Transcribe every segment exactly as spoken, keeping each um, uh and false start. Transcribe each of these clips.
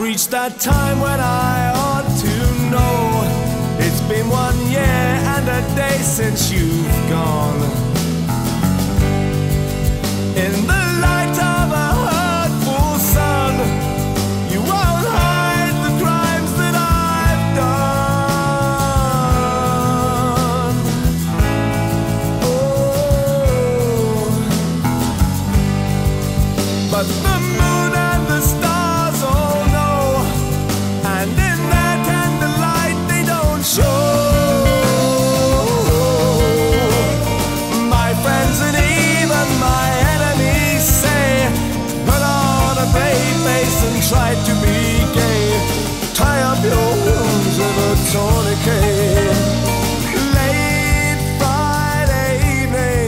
reached that time when I ought to know. It's been one year and a day since you've gone. In the light of a hurtful sun, you won't hide the crimes that I've done. Oh, but the moon and the stars all know, and in their candlelight they don't show. My friends and even my enemies say, put on a brave face and try to be gay. Tie up your wounds with a tourniquet. Late Friday evening,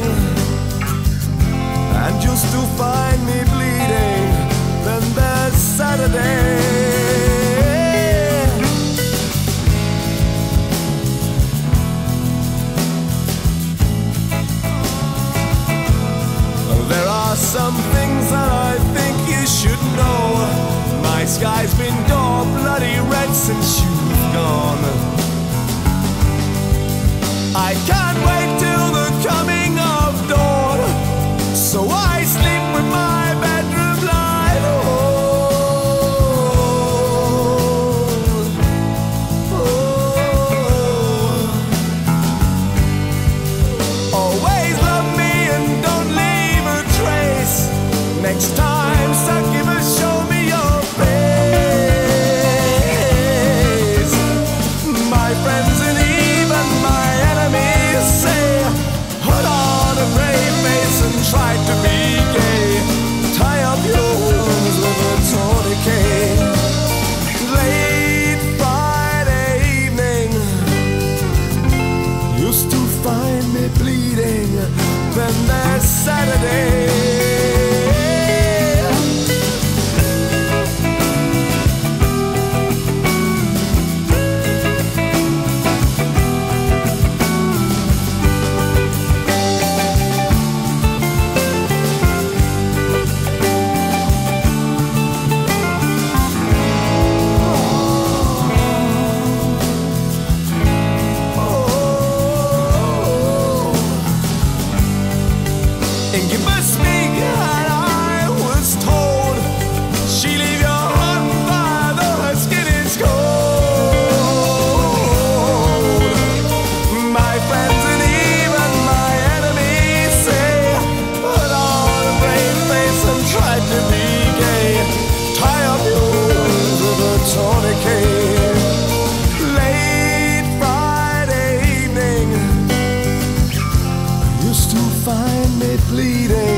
and you'll still find me bleeding. Then there's Saturday. There are some things that I think you should know. My sky's been dull, bloody red since you've gone. I can't wait till the coming of dawn, so I sleep with my bedroom light on. Oh. Always love me and don't leave a trace. Next time, succubus, show me your face. My friends and even my enemies say, put on a brave face and try to be gay. Tie up your wounds with a tourniquet. Late Friday evening, you still find me bleeding. Then there's Saturday. Incubus speak, and I was told she leave your heart on fire, though her skin is cold. My friends and even my enemies say, put on a brave face and try to be gay. Tie up your wounds with a tourniquet. Late Friday evening, you still find me bleeding.